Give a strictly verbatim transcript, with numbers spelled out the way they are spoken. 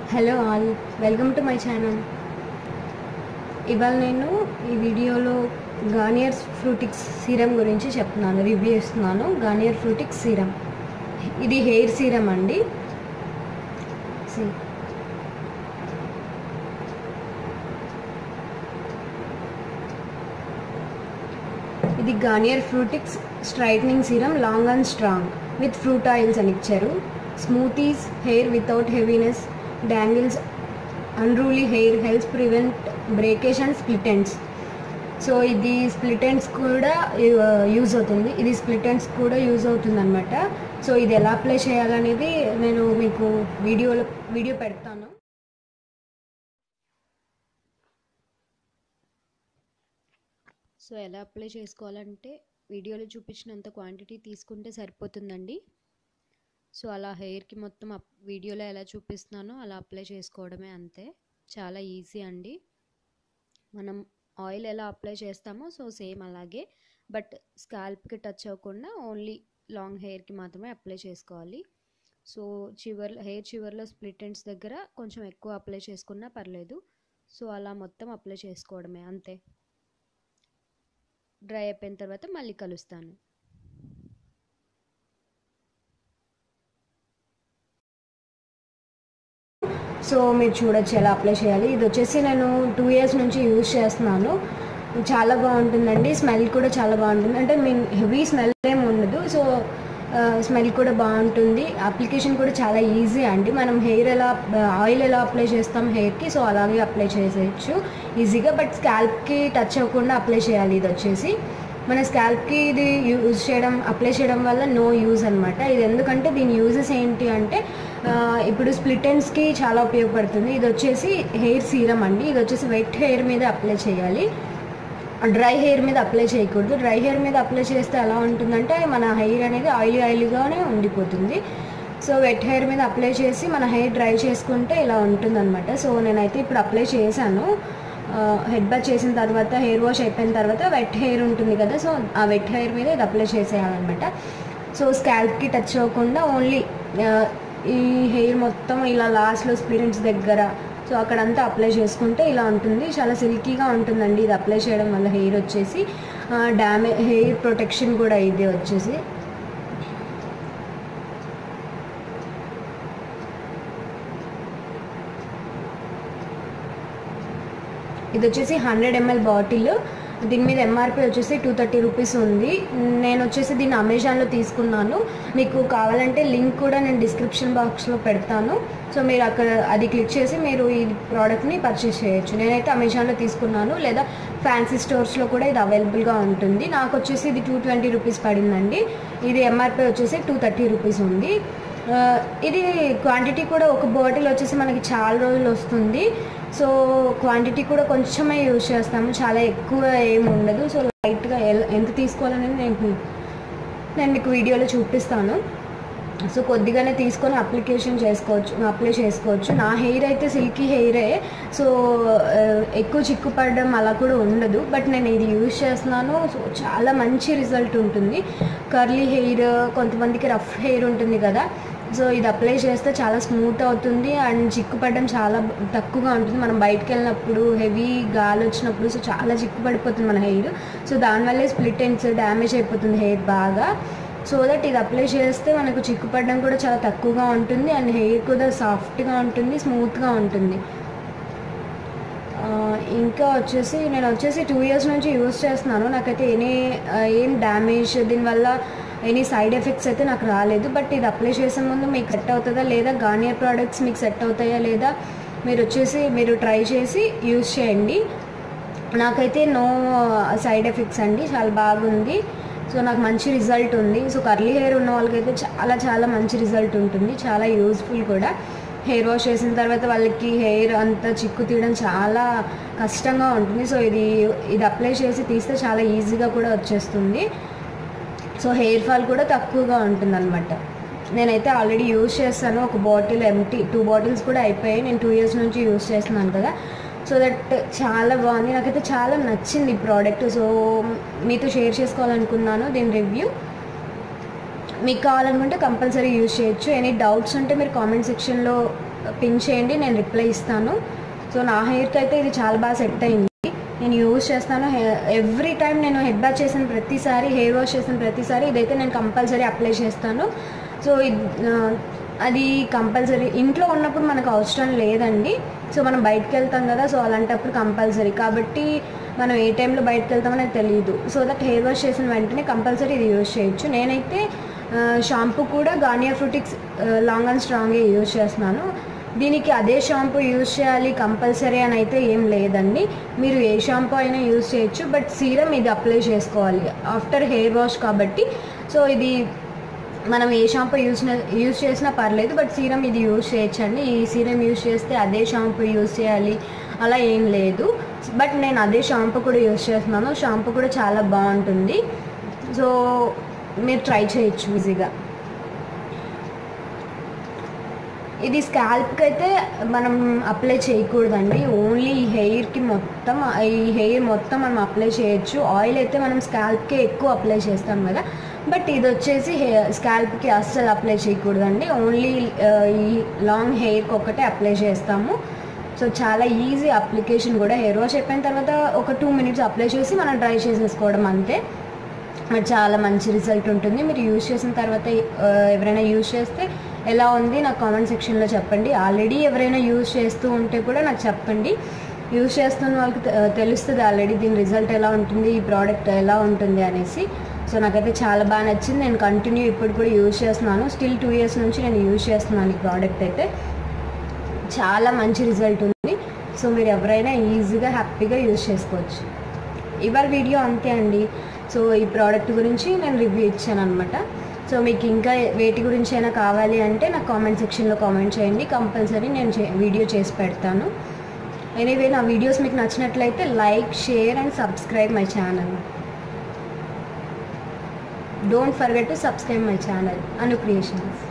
Hello all, welcome to my channel. ఇవాళ నేను ఈ వీడియోలో గార్నియర్ ఫ్రూటిక్స్ సీరం గురించి చెప్తున్నాను, రివ్యూ ఇస్తున్నాను. గార్నియర్ ఫ్రూటిక్స్ సీరం, ఇది హెయిర్ సీరం అండి. ఇది Garnier Fructis straightening serum, long and strong with fruit oils అని ఇచ్చారు. Smoothes hair without heaviness, tangles, unruly hair, helps prevent breakage and split ends. So ఇది split ends కూడా use అవుతుంది, ఇది split ends కూడా use అవుతుంది అనమాట. సో ఇది ఎలా అప్లై చేయాలనేది నేను మీకు వీడియోలో వీడియో పెడతాను. సో ఎలా అప్లై చేసుకోవాలంటే వీడియోలో చూపించినంత క్వాంటిటీ తీసుకుంటే సరిపోతుందండి. సో అలా హెయిర్కి మొత్తం వీడియోలో ఎలా చూపిస్తున్నానో అలా అప్లై చేసుకోవడమే, అంతే. చాలా ఈజీ అండి. మనం ఆయిల్ ఎలా అప్లై చేస్తామో సో సేమ్ అలాగే, బట్ స్కాల్ప్కి టచ్ అవ్వకుండా ఓన్లీ లాంగ్ హెయిర్కి మాత్రమే అప్లై చేసుకోవాలి. సో చివరి హెయిర్ చివరిలో స్ప్లిట్ ఎండ్స్ దగ్గర కొంచెం ఎక్కువ అప్లై చేసుకున్నా పర్లేదు. సో అలా మొత్తం అప్లై చేసుకోవడమే, అంతే. డ్రై అయిపోయిన తర్వాత మళ్ళీ కలుస్తాను. సో మీరు చూడొచ్చు ఎలా అప్లై చేయాలి. ఇది వచ్చేసి నేను టూ ఇయర్స్ నుంచి యూజ్ చేస్తున్నాను. చాలా బాగుంటుందండి, స్మెల్ కూడా చాలా బాగుంటుంది. అంటే మీన్ హెవీ స్మెల్ ఏమి ఉండదు, సో స్మెల్ కూడా బాగుంటుంది. అప్లికేషన్ కూడా చాలా ఈజీ అండి. మనం హెయిర్ ఎలా ఆయిల్ ఎలా అప్లై చేస్తాం హెయిర్కి, సో అలాగే అప్లై చేసేయచ్చు ఈజీగా. బట్ స్కాల్ప్కి టచ్ అవ్వకుండా అప్లై చేయాలి. ఇది వచ్చేసి మన స్కాల్ప్కి ఇది యూజ్ చేయడం అప్లై చేయడం వల్ల నో యూజ్ అనమాట. ఇది ఎందుకంటే దీని యూజెస్ ఏంటి అంటే, ఇప్పుడు స్ప్లిట్ ఎండ్స్కి చాలా ఉపయోగపడుతుంది. ఇది వచ్చేసి హెయిర్ సీరం అండి. ఇది వచ్చేసి వెట్ హెయిర్ మీద అప్లై చేయాలి, డ్రై హెయిర్ మీద అప్లై చేయకూడదు. డ్రై హెయిర్ మీద అప్లై చేస్తే ఎలా ఉంటుందంటే మన హెయిర్ అనేది ఆయిలీ ఆయిలీగానే ఉండిపోతుంది. సో వెట్ హెయిర్ మీద అప్లై చేసి మన హెయిర్ డ్రై చేసుకుంటే ఇలా ఉంటుందన్నమాట. సో నేనైతే ఇప్పుడు అప్లై చేశాను. హెడ్ బాత్ చేసిన తర్వాత, హెయిర్ వాష్ అయిపోయిన తర్వాత వెట్ హెయిర్ ఉంటుంది కదా, సో ఆ వెట్ హెయిర్ మీద ఇది అప్లై చేసేయాలన్నమాట. సో స్కాల్ప్కి టచ్ అవ్వకుండా ఓన్లీ ఈ హెయిర్ మొత్తం ఇలా లాస్ట్లో స్ప్లిట్ ఎండ్స్ దగ్గర, సో అక్కడంతా అప్లై చేసుకుంటే ఇలా ఉంటుంది. చాలా సిల్కీగా ఉంటుందండి ఇది అప్లై చేయడం వల్ల. హెయిర్ వచ్చేసి డ్యామే హెయిర్ ప్రొటెక్షన్ కూడా ఇది వచ్చేసి. ఇది వచ్చేసి హండ్రెడ్ ఎంఎల్ బాటిల్. దీని మీద ఎంఆర్పి వచ్చేసి టూ థర్టీ రూపీస్ ఉంది. నేను వచ్చేసి దీన్ని అమెజాన్లో తీసుకున్నాను. మీకు కావాలంటే లింక్ కూడా నేను డిస్క్రిప్షన్ బాక్స్లో పెడతాను. సో మీరు అక్కడ అది క్లిక్ చేసి మీరు ఈ ప్రోడక్ట్ని పర్చేస్ చేయొచ్చు. నేనైతే అమెజాన్లో తీసుకున్నాను, లేదా ఫ్యాన్సీ స్టోర్స్లో కూడా ఇది అవైలబుల్గా ఉంటుంది. నాకు వచ్చేసి ఇది టూ ట్వంటీ రూపీస్ పడిందండి. ఇది ఎంఆర్పి వచ్చేసి టూ థర్టీ రూపీస్ ఉంది. ఇది క్వాంటిటీ కూడా ఒక బాటిల్ వచ్చేసి మనకి చాలా రోజులు వస్తుంది. సో క్వాంటిటీ కూడా కొంచెమే యూజ్ చేస్తాము, చాలా ఎక్కువ ఏమి ఉండదు. సో లైట్గా ఎంత తీసుకోవాలనేది నేను నేను మీకు వీడియోలో చూపిస్తాను. సో కొద్దిగానే తీసుకొని అప్లికేషన్ చేసుకోవచ్చు, అప్లై చేసుకోవచ్చు. నా హెయిర్ అయితే సిల్కీ హెయిరే, సో ఎక్కువ చిక్కు పడడం అలా కూడా ఉండదు. బట్ నేను ఇది యూజ్ చేస్తున్నాను, సో చాలా మంచి రిజల్ట్ ఉంటుంది. కర్లీ హెయిర్, కొంతమందికి రఫ్ హెయిర్ ఉంటుంది కదా, సో ఇది అప్లై చేస్తే చాలా స్మూత్ అవుతుంది అండ్ చిక్కు పడడం చాలా తక్కువగా ఉంటుంది. మనం బయటకు వెళ్ళినప్పుడు హెవీ గాలి వచ్చినప్పుడు సో చాలా చిక్కు పడిపోతుంది మన హెయిర్. సో దానివల్లే స్ప్లిట్ ఎండ్స్ డ్యామేజ్ అయిపోతుంది హెయిర్ బాగా. సో దట్ ఇది అప్లై చేస్తే మనకు చిక్కు పడడం కూడా చాలా తక్కువగా ఉంటుంది అండ్ హెయిర్ కూడా సాఫ్ట్గా ఉంటుంది, స్మూత్గా ఉంటుంది. ఇంకా వచ్చేసి నేను వచ్చేసి టూ ఇయర్స్ నుంచి యూజ్ చేస్తున్నాను. నాకైతే ఎనీ ఏం డ్యామేజ్ దీనివల్ల ఎనీ సైడ్ ఎఫెక్ట్స్ అయితే నాకు రాలేదు. బట్ ఇది అప్లై చేసే ముందు మీకు సెట్ అవుతుందా లేదా, గార్నియర్ ప్రోడక్ట్స్ మీకు సెట్ అవుతాయా లేదా మీరు వచ్చేసి మీరు ట్రై చేసి యూజ్ చేయండి. నాకైతే నో సైడ్ ఎఫెక్ట్స్ అండి, చాలా బాగుంది. సో నాకు మంచి రిజల్ట్ ఉంది. సో కర్లీ హెయిర్ ఉన్న వాళ్ళకైతే చాలా చాలా మంచి రిజల్ట్ ఉంటుంది, చాలా యూజ్ఫుల్ కూడా. హెయిర్ వాష్ చేసిన తర్వాత వాళ్ళకి హెయిర్ అంతా చిక్కు తీయడం చాలా కష్టంగా ఉంటుంది. సో ఇది ఇది అప్లై చేసి తీస్తే చాలా ఈజీగా కూడా వచ్చేస్తుంది. సో హెయిర్ ఫాల్ కూడా తక్కువగా ఉంటుంది అనమాట. నేనైతే ఆల్రెడీ యూజ్ చేస్తాను. ఒక బాటిల్ ఎంటీ, టూ బాటిల్స్ కూడా అయిపోయాయి. నేను టూ ఇయర్స్ నుంచి యూజ్ చేస్తున్నాను కదా, సో దట్ చాలా బాగుంది. నాకైతే చాలా నచ్చింది ఈ ప్రోడక్ట్. సో మీతో షేర్ చేసుకోవాలనుకున్నాను దీని రివ్యూ. మీకు కావాలనుకుంటే కంపల్సరీ యూజ్ చేయొచ్చు. ఎనీ డౌట్స్ ఉంటే మీరు కామెంట్ సెక్షన్లో పిన్ చేయండి, నేను రిప్లై ఇస్తాను. సో నా హెయిర్కి అయితే ఇది చాలా బాగా సెట్ అయింది. నేను యూజ్ చేస్తాను. ఎవ్రీ టైం నేను హెడ్ బాత్ చేసిన ప్రతిసారి, హెయిర్ వాష్ చేసిన ప్రతిసారి ఇదైతే నేను కంపల్సరీ అప్లై చేస్తాను. సో అది కంపల్సరీ. ఇంట్లో ఉన్నప్పుడు మనకు అవసరం లేదండి. సో మనం బయటకు వెళ్తాం కదా, సో అలాంటప్పుడు కంపల్సరీ. కాబట్టి మనం ఏ టైంలో బయటకు వెళ్తామనేది తెలియదు. సో దట్ హెయిర్ వాష్ చేసిన వెంటనే కంపల్సరీ ఇది యూజ్ చేయొచ్చు. నేనైతే షాంపూ కూడా గార్నియర్ ఫ్రూటిక్స్ లాంగ్ అండ్ స్ట్రాంగే యూజ్ చేస్తున్నాను. దీనికి అదే షాంపూ యూజ్ చేయాలి కంపల్సరీ అని అయితే ఏం లేదండి. మీరు ఏ షాంపూ అయినా యూజ్ చేయొచ్చు. బట్ సీరం ఇది అప్లై చేసుకోవాలి ఆఫ్టర్ హెయిర్ వాష్ కాబట్టి. సో ఇది మనం ఏ షాంపూ యూజ్ యూజ్ చేసినా పర్లేదు, బట్ సీరం ఇది యూజ్ చేయొచ్చండి. ఈ సీరం యూజ్ చేస్తే అదే షాంపూ యూజ్ చేయాలి అలా ఏం లేదు. బట్ నేను అదే షాంపూ కూడా యూజ్ చేస్తున్నాను. షాంపూ కూడా చాలా బాగుంటుంది. సో మీరు ట్రై చేయొచ్చు ఈజీగా. ఇది స్కాల్ప్కి అయితే మనం అప్లై చేయకూడదండి. ఓన్లీ ఈ హెయిర్కి మొత్తం, ఈ హెయిర్ మొత్తం మనం అప్లై చేయొచ్చు. ఆయిల్ అయితే మనం స్కాల్ప్కే ఎక్కువ అప్లై చేస్తాం కదా, బట్ ఇది వచ్చేసి హెయిర్ స్కాల్ప్కి అస్సలు అప్లై చేయకూడదండి. ఓన్లీ ఈ లాంగ్ హెయిర్కి ఒకటే అప్లై చేస్తాము. సో చాలా ఈజీ అప్లికేషన్ కూడా. హెయిర్ వాష్ అయిపోయిన తర్వాత ఒక టూ మినిట్స్ అప్లై చేసి మనం డ్రై చేసేసుకోవడం అంతే. మరి చాలా మంచి రిజల్ట్ ఉంటుంది. మీరు యూజ్ చేసిన తర్వాత ఎవరైనా యూజ్ చేస్తే ఎలా ఉంది నాకు కామెంట్ సెక్షన్లో చెప్పండి. ఆల్రెడీ ఎవరైనా యూజ్ చేస్తూ ఉంటే కూడా నాకు చెప్పండి. యూజ్ చేస్తున్న వాళ్ళకి తెలుస్తుంది ఆల్రెడీ దీని రిజల్ట్ ఎలా ఉంటుంది, ఈ ప్రోడక్ట్ ఎలా ఉంటుంది అనేసి. సో నాకైతే చాలా బాగా నచ్చింది. నేను కంటిన్యూ ఇప్పుడు కూడా యూజ్ చేస్తున్నాను. స్టిల్ టూ ఇయర్స్ నుంచి నేను యూజ్ చేస్తున్నాను ఈ ప్రోడక్ట్ అయితే. చాలా మంచి రిజల్ట్ ఉంది. సో మీరు ఎవరైనా ఈజీగా హ్యాపీగా యూజ్ చేసుకోవచ్చు. ఇవాళ వీడియో అంతే అండి. సో ఈ ప్రోడక్ట్ గురించి నేను రివ్యూ ఇచ్చాను అనమాట. సో మీకు ఇంకా వేటి గురించి అయినా కావాలి అంటే నాకు కామెంట్ సెక్షన్లో కామెంట్ చేయండి. కంపల్సరీ నేను వీడియో చేసి పెడతాను. ఎనీవే నా వీడియోస్ మీకు నచ్చినట్లయితే like, share and subscribe my channel. Don't forget to subscribe my channel Anu creations.